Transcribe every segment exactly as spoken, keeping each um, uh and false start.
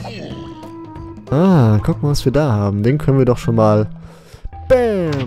Ah, guck mal, was wir da haben. Den können wir doch schon mal... Bam!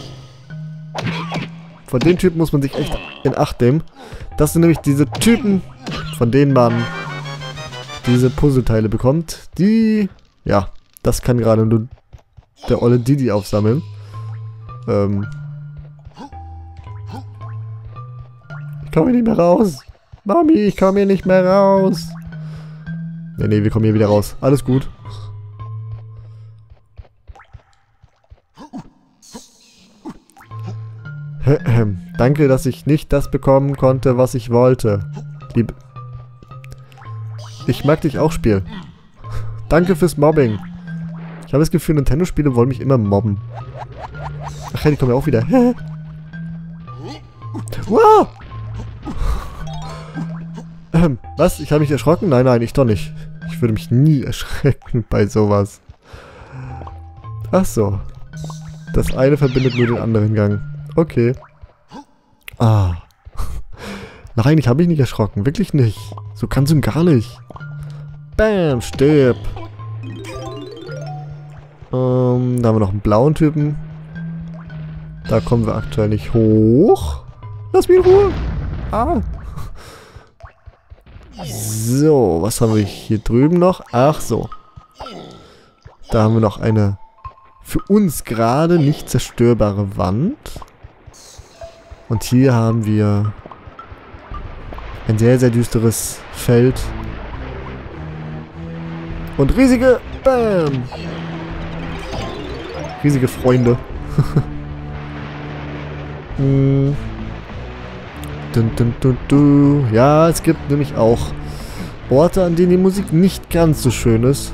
Von den Typen muss man sich echt in Acht nehmen. Das sind nämlich diese Typen, von denen man diese Puzzleteile bekommt. Die... Ja, das kann gerade nur der olle Didi aufsammeln. Ähm... Ich komme hier nicht mehr raus. Mami, ich komme hier nicht mehr raus. Nee, nee, wir kommen hier wieder raus. Alles gut. Danke, dass ich nicht das bekommen konnte, was ich wollte. Lieb. Ich mag dich auch, Spiel. Danke fürs Mobbing. Ich habe das Gefühl, Nintendo-Spiele wollen mich immer mobben. Ach ja, die kommen ja auch wieder. Wow! Ähm, was? Ich habe mich erschrocken? Nein, nein, ich doch nicht. Ich würde mich nie erschrecken bei sowas. Ach so. Das eine verbindet nur den anderen Gang. Okay. Ah. Nein, ich habe mich nicht erschrocken. Wirklich nicht. So ganz und gar nicht. Bam, stirb. Ähm, da haben wir noch einen blauen Typen. Da kommen wir aktuell nicht hoch. Lass mich in Ruhe. Ah. So, was haben wir hier drüben noch? Ach so. Da haben wir noch eine für uns gerade nicht zerstörbare Wand. Und hier haben wir ein sehr, sehr düsteres Feld. Und riesige... Bam! Riesige Freunde. hm. Dun, dun, dun, dun. Ja, es gibt nämlich auch Orte, an denen die Musik nicht ganz so schön ist.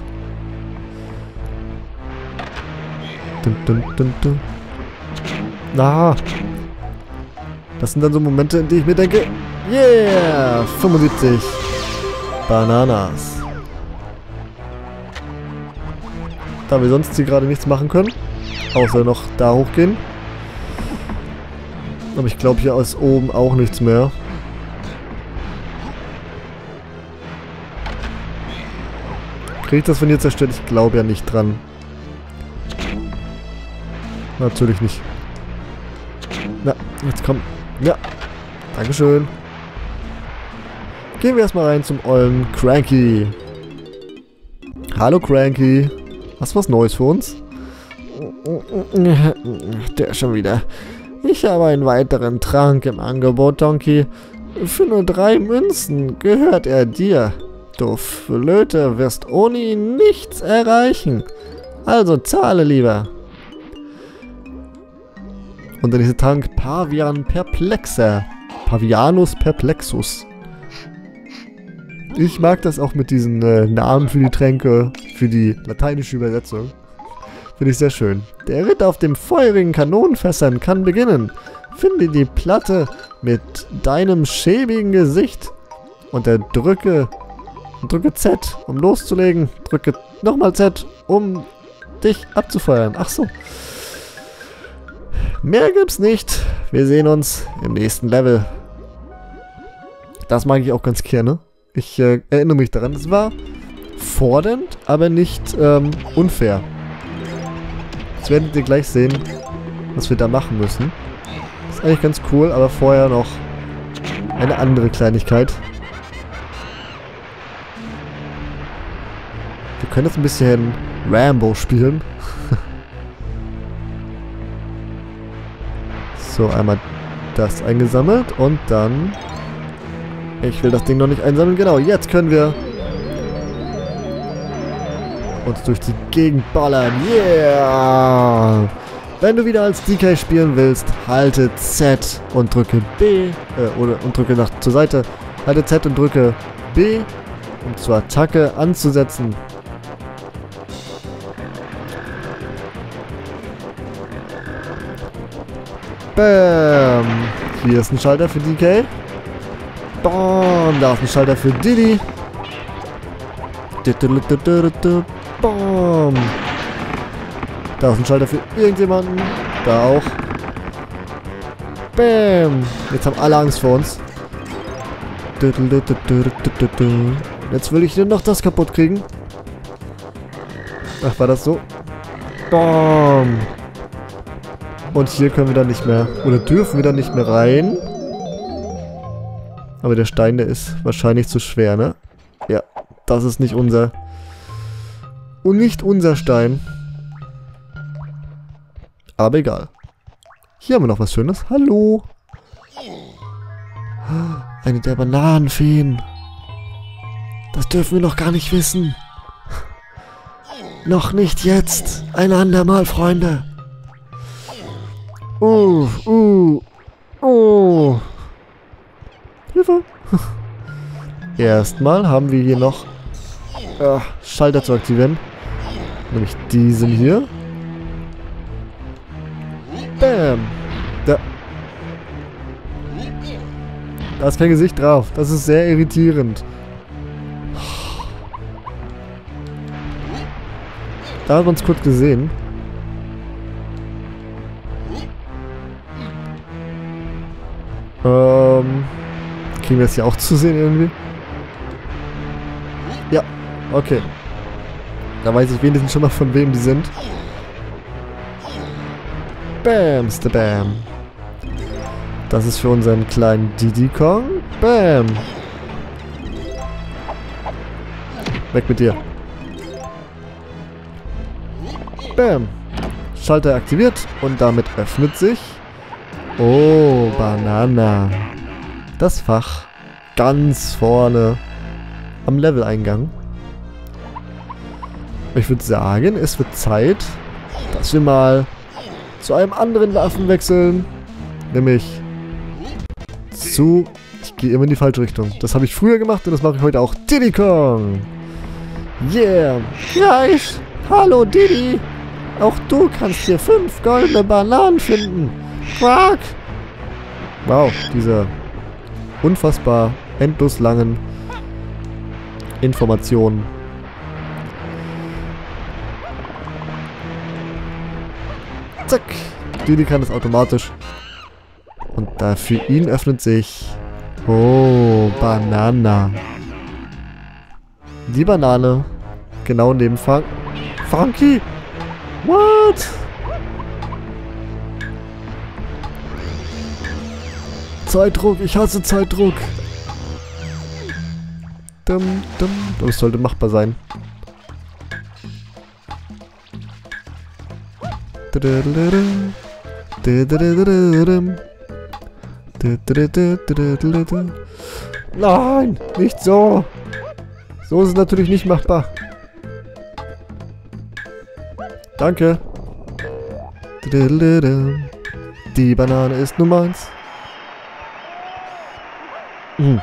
Dun, dun, dun, dun. Na. Das sind dann so Momente, in denen ich mir denke, yeah, fünfundsiebzig Bananas. Da wir sonst hier gerade nichts machen können, außer noch da hochgehen. Aber ich glaube hier aus oben auch nichts mehr. Kriege ich das von hier zerstört? Ich glaube ja nicht dran. Natürlich nicht. Na, jetzt komm. Ja. Dankeschön. Gehen wir erstmal rein zum ollen Cranky. Hallo Cranky. Hast du was Neues für uns? Der schon wieder. Ich habe einen weiteren Trank im Angebot, Donkey. Für nur drei Münzen gehört er dir. Du Flöte wirst ohne ihn nichts erreichen. Also zahle lieber. Und dann dieser Trank Pavian Perplexer. Pavianus Perplexus. Ich mag das auch mit diesen äh, Namen für die Tränke, für die lateinische Übersetzung. Finde ich sehr schön. Der Ritt auf dem feurigen Kanonenfässern kann beginnen. Finde die Platte mit deinem schäbigen Gesicht und der drücke, drücke Z, um loszulegen. Drücke nochmal Z, um dich abzufeuern. Ach so. Mehr gibt's nicht. Wir sehen uns im nächsten Level. Das mag ich auch ganz gerne. Ich äh, erinnere mich daran. Es war fordernd, aber nicht ähm, unfair. Jetzt werdet ihr gleich sehen, was wir da machen müssen. Das ist eigentlich ganz cool, aber vorher noch eine andere Kleinigkeit. Wir können jetzt ein bisschen Rambo spielen. So, einmal das eingesammelt und dann... Ich will das Ding noch nicht einsammeln. Genau, jetzt können wir uns durch die Gegend ballern. Yeah! Wenn du wieder als D K spielen willst, halte Z und drücke B. Äh, oder und drücke nach zur Seite. Halte Z und drücke B, um zur Attacke anzusetzen. Bam! Hier ist ein Schalter für D K. Bam! Da ist ein Schalter für Didi. Bam! Da ist ein Schalter für irgendjemanden. Da auch. Bam! Jetzt haben alle Angst vor uns. Jetzt will ich nur noch das kaputt kriegen. Ach, war das so? Bam. Und hier können wir dann nicht mehr, oder dürfen wir dann nicht mehr rein. Aber der Stein, der ist wahrscheinlich zu schwer, ne? Ja, das ist nicht unser. Und nicht unser Stein. Aber egal. Hier haben wir noch was Schönes. Hallo. Eine der Bananenfeen. Das dürfen wir noch gar nicht wissen. Noch nicht jetzt. Ein andermal, Freunde. Oh, oh, oh. Hilfe. Erstmal haben wir hier noch äh, Schalter zu aktivieren. Nämlich diesen hier. Bam. Da. Da ist kein Gesicht drauf. Das ist sehr irritierend. Da hat man es kurz gesehen. Ähm, kriegen wir das hier auch zu sehen irgendwie? Ja, okay. Da weiß ich wenigstens schon mal, von wem die sind. Bamster Bam. Das ist für unseren kleinen Diddy Kong. Bam. Weg mit dir. Bam. Schalter aktiviert und damit öffnet sich... Oh, Banana. Das Fach ganz vorne am Leveleingang. Ich würde sagen, es wird Zeit, dass wir mal zu einem anderen Waffen wechseln. Nämlich zu... Ich gehe immer in die falsche Richtung. Das habe ich früher gemacht und das mache ich heute auch. Diddy Kong. Yeah. Reich. Hallo Diddy. Auch du kannst hier fünf goldene Bananen finden. Quack. Wow, diese unfassbar endlos langen Informationen. Zack. Diddy kann es automatisch. Und da für ihn öffnet sich... Oh, Banana. Die Banane. Genau neben Frank... Frankie! What? Zeitdruck, ich hasse Zeitdruck. Dum, dum. Das sollte machbar sein. Nein, nicht so. So ist es natürlich nicht machbar. Danke. Die Banane ist Nummer eins. Hm.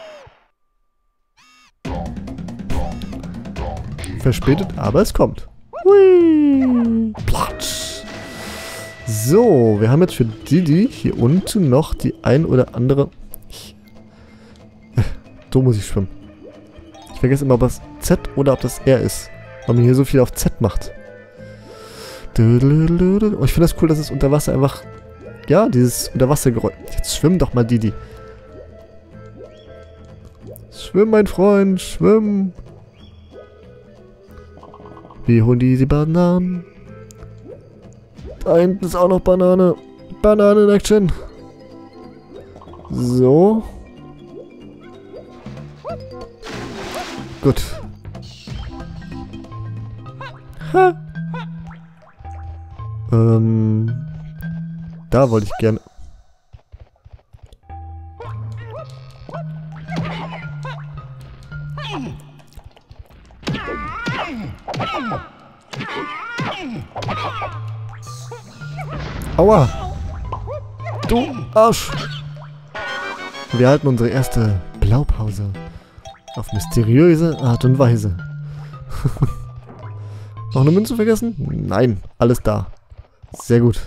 Verspätet, aber es kommt. Hui. Platsch. So, wir haben jetzt für Diddy hier unten noch die ein oder andere... Ich, äh, so muss ich schwimmen. Ich vergesse immer, ob das Z oder ob das R ist. Weil man hier so viel auf Z macht. Und ich finde das cool, dass es unter Wasser einfach... Ja, dieses Unterwassergeräusch... Jetzt schwimm doch mal, Diddy. Schwimm, mein Freund, schwimm. Wir holen die, die Bananen. Da hinten ist auch noch Banane. Banane in Action. So. Gut. Ha. Ähm. Da wollte ich gerne... Aua! Du Arsch! Wir halten unsere erste Blaupause. Auf mysteriöse Art und Weise. Noch eine Münze vergessen? Nein, alles da. Sehr gut.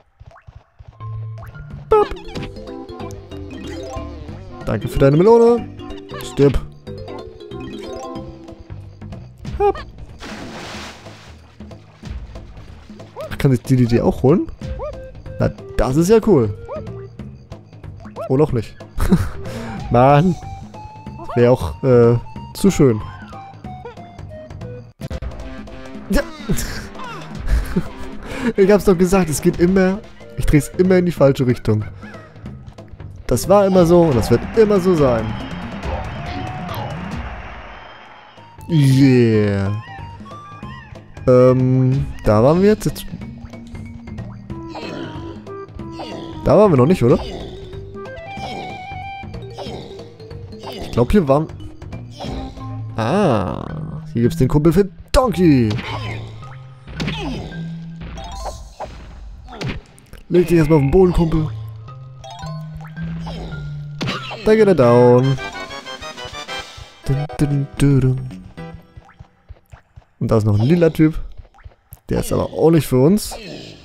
Bop. Danke für deine Melone. Stirb. Hopp. Kann sich die die auch holen? Na, das ist ja cool. Oh, noch nicht. Mann. Wäre auch äh, zu schön. Ja. Ich hab's doch gesagt, es geht immer... Ich dreh's immer in die falsche Richtung. Das war immer so und das wird immer so sein. Yeah. Ähm, da waren wir jetzt. jetzt. Da waren wir noch nicht, oder? Ich glaube, hier waren... Ah, hier gibt's den Kumpel für Donkey. Leg dich erstmal auf den Boden, Kumpel. Da geht er down. Und da ist noch ein lila Typ. Der ist aber auch nicht für uns.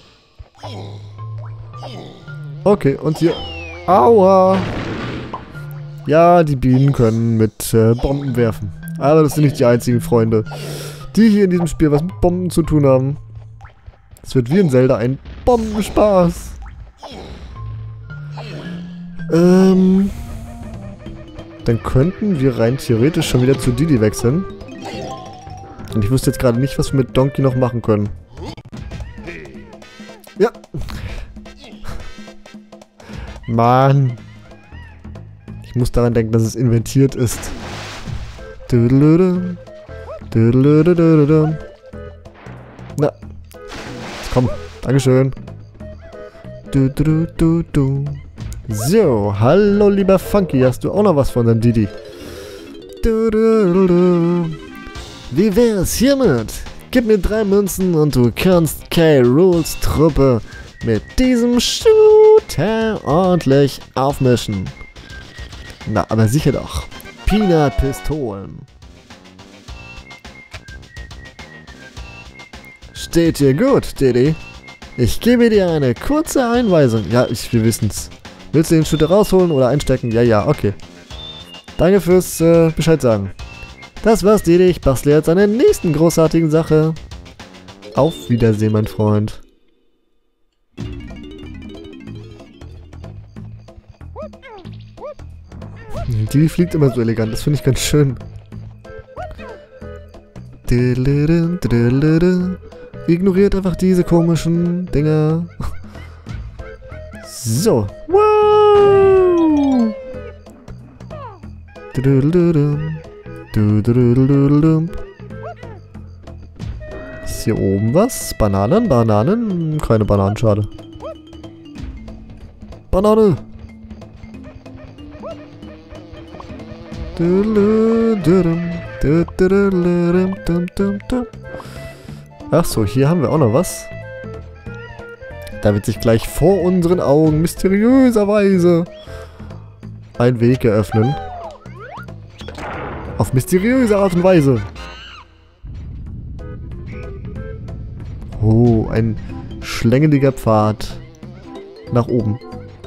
Okay, und hier... Aua! Ja, die Bienen können mit äh, Bomben werfen. Aber das sind nicht die einzigen Freunde, die hier in diesem Spiel was mit Bomben zu tun haben. Es wird wie in Zelda ein Bombenspaß. Ähm... Dann könnten wir rein theoretisch schon wieder zu Didi wechseln. Und ich wüsste jetzt gerade nicht, was wir mit Donkey noch machen können. Ja. Mann. Ich muss daran denken, dass es inventiert ist. Na. Komm. Dankeschön. So, hallo lieber Funky, hast du auch noch was von deinem Didi? Wie wär's hiermit? Gib mir drei Münzen und du kannst K. Rools Truppe mit diesem Shooter ordentlich aufmischen. Na, aber sicher doch. Peanut-Pistolen. Steht dir gut, Didi? Ich gebe dir eine kurze Einweisung. Ja, ich, wir wissen's. Willst du den Shooter rausholen oder einstecken? Ja, ja, okay. Danke fürs äh, Bescheid sagen. Das war's, Didi. Ich bastle jetzt an der nächsten großartigen Sache. Auf Wiedersehen, mein Freund. Die fliegt immer so elegant. Das finde ich ganz schön. Ignoriert einfach diese komischen Dinger. So. Wow! Ist hier oben was? Bananen? Bananen? Keine Bananen, schade. Banane! Ach so, hier haben wir auch noch was. Da wird sich gleich vor unseren Augen mysteriöserweise ein Weg eröffnen. Auf mysteriöse Art und Weise. Oh, ein schlängeliger Pfad nach oben.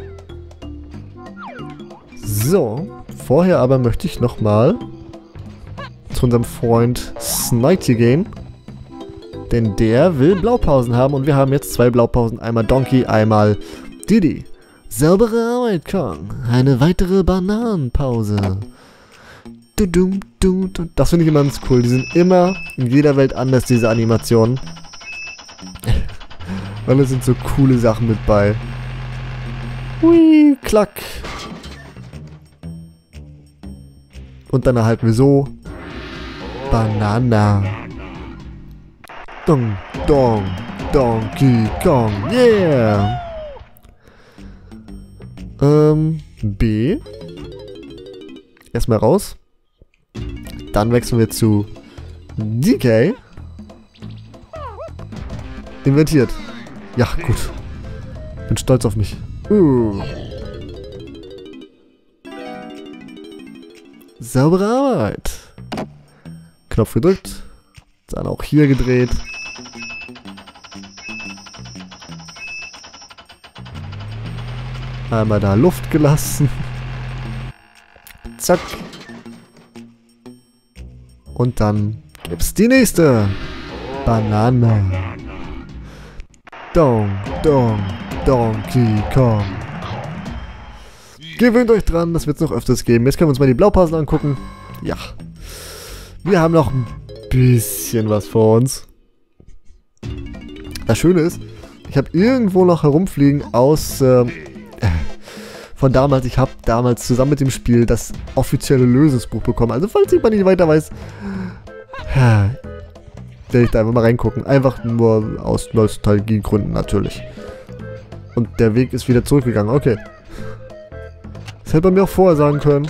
So, vorher aber möchte ich nochmal zu unserem Freund Snitey gehen. Denn der will Blaupausen haben und wir haben jetzt zwei Blaupausen. Einmal Donkey, einmal Didi. Saubere Arbeit, Kong. Eine weitere Bananenpause. Du, du, du, du. Das finde ich immer ganz cool. Die sind immer in jeder Welt anders, diese Animationen. Weil es sind so coole Sachen mit bei. Hui, klack. Und dann erhalten wir so Banana. Dong, dong, Donkey Kong, yeah! Ähm, B. Erstmal raus. Dann wechseln wir zu D K. Inventiert. Ja, gut. Bin stolz auf mich. Uh. Saubere Arbeit. Knopf gedrückt. Dann auch hier gedreht. Einmal da Luft gelassen. Zack. Und dann gibt's die nächste. Banane. Dong, dong, Donkey Kong. Gewöhnt euch dran, das wird es noch öfters geben. Jetzt können wir uns mal die Blaupausen angucken. Ja. Wir haben noch ein bisschen was vor uns. Das Schöne ist, ich habe irgendwo noch herumfliegen aus... Ähm, äh, von damals. Ich habe damals zusammen mit dem Spiel das offizielle Lösungsbuch bekommen. Also falls jemand nicht weiter weiß... Äh, werde ich da einfach mal reingucken. Einfach nur aus Nostalgiegründen natürlich. Und der Weg ist wieder zurückgegangen. Okay. Das hätte man mir auch vorher sagen können.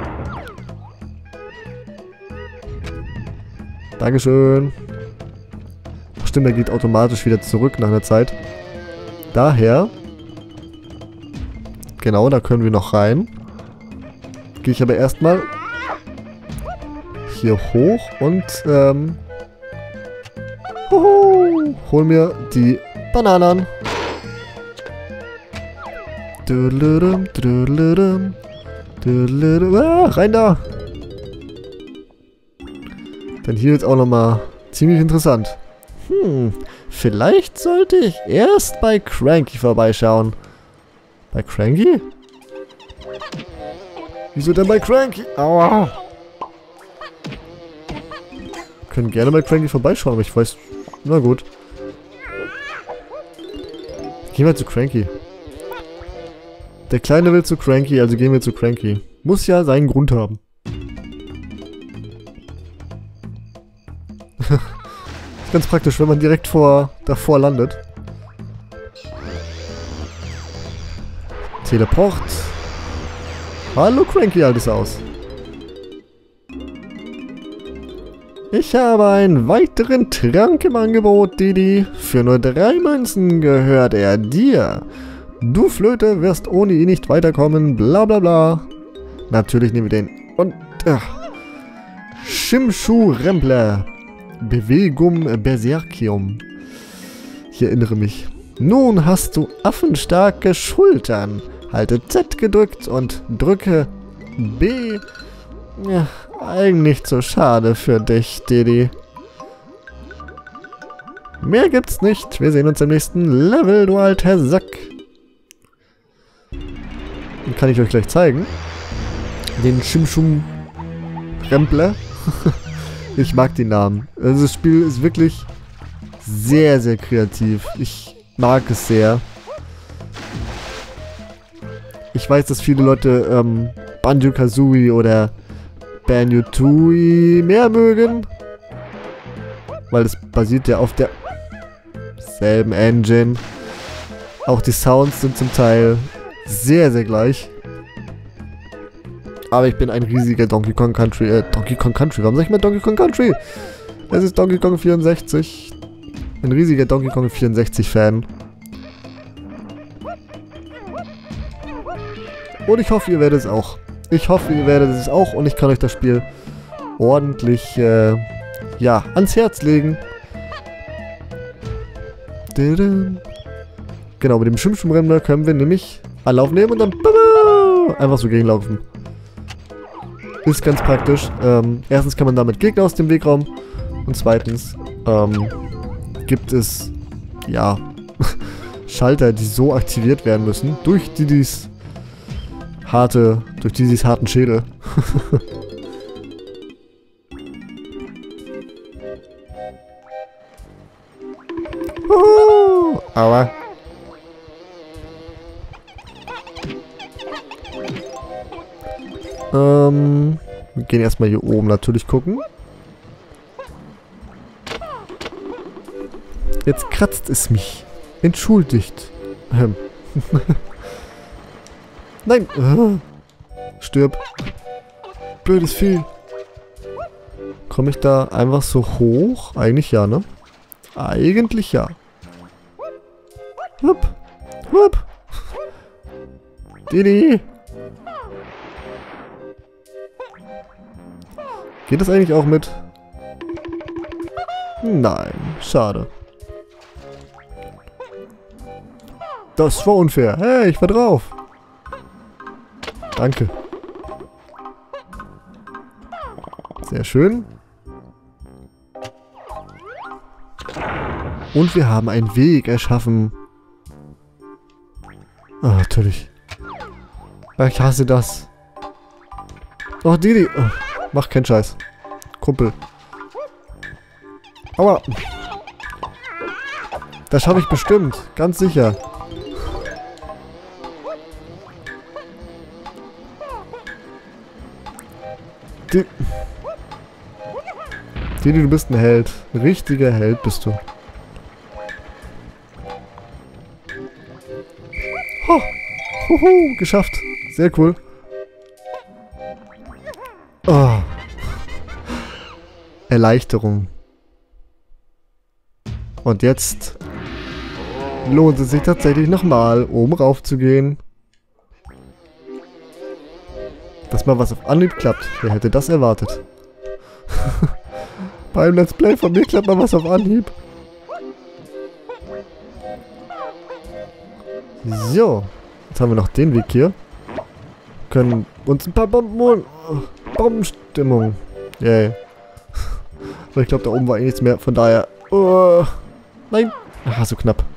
Dankeschön. Ach stimmt, der geht automatisch wieder zurück nach einer Zeit. Daher. Genau, da können wir noch rein. Gehe ich aber erstmal hier hoch und ähm, Huhu, hol mir die Bananen. Ah, rein da. Denn hier ist auch nochmal ziemlich interessant. Hm, vielleicht sollte ich erst bei Cranky vorbeischauen. Bei Cranky? Wieso denn bei Cranky? Aua. Wir können gerne bei Cranky vorbeischauen, aber ich weiß... Na gut. Gehen wir zu Cranky. Der Kleine will zu Cranky, also gehen wir zu Cranky. Muss ja seinen Grund haben. Ist ganz praktisch, wenn man direkt vor davor landet. Teleport. Hallo Cranky, altes Haus. Ich habe einen weiteren Trank im Angebot, Didi. Für nur drei Münzen gehört er dir. Du Flöte wirst ohne ihn nicht weiterkommen, bla bla bla. Natürlich nehmen wir den. Und, ach. Shimshu Rempler. Bewegum Berserkium. Ich erinnere mich. Nun hast du affenstarke Schultern. Halte Z gedrückt und drücke B. Ja, eigentlich zu schade für dich, Didi. Mehr gibt's nicht. Wir sehen uns im nächsten Level, du alter Sack. Den kann ich euch gleich zeigen. Den Shimshum Rempler. Ich mag den Namen. Also das Spiel ist wirklich sehr, sehr kreativ. Ich mag es sehr. Ich weiß, dass viele Leute ähm, Banjo-Kazooie oder Banjo-Tooie mehr mögen. Weil es basiert ja auf der selben Engine. Auch die Sounds sind zum Teil sehr, sehr gleich. Aber ich bin ein riesiger Donkey Kong Country, äh, Donkey Kong Country, warum sag ich mal Donkey Kong Country? Es ist Donkey Kong vierundsechzig. Ein riesiger Donkey Kong vierundsechzig Fan. Und ich hoffe, ihr werdet es auch. Ich hoffe, ihr werdet es auch und ich kann euch das Spiel ordentlich, äh, ja, ans Herz legen. Genau, mit dem Schimschum-Rempler können wir nämlich Anlauf nehmen und dann einfach so gegenlaufen. Ist ganz praktisch. Ähm, erstens kann man damit Gegner aus dem Weg räumen. Und zweitens ähm, gibt es, ja, Schalter, die so aktiviert werden müssen. Durch die dies harte, durch dieses harten Schädel. Uhu, aber ähm, wir gehen erstmal hier oben natürlich gucken. Jetzt kratzt es mich. Entschuldigt. Ähm. Nein! Ah. Stirb. Blödes Vieh. Komme ich da einfach so hoch? Eigentlich ja, ne? Eigentlich ja. Hup. Hup. Didi. Geht das eigentlich auch mit? Nein. Schade. Das war unfair. Hey, ich war drauf. Danke. Sehr schön. Und wir haben einen Weg erschaffen. Oh, natürlich. Ich hasse das. Oh, Didi. Oh, mach keinen Scheiß. Kumpel. Aua. Das schaffe ich bestimmt. Ganz sicher. Die Didi, du bist ein Held. Ein richtiger Held bist du. Ho! Huhu, geschafft. Sehr cool. Oh. Erleichterung. Und jetzt lohnt es sich tatsächlich nochmal, oben rauf zu gehen. Dass mal was auf Anhieb klappt. Wer hätte das erwartet? Beim Let's Play von mir klappt mal was auf Anhieb. So. Jetzt haben wir noch den Weg hier. Können uns ein paar Bomben holen. Bombenstimmung. Yay. Aber ich glaube, da oben war eh nichts mehr. Von daher... Oh, nein. Ah, so knapp.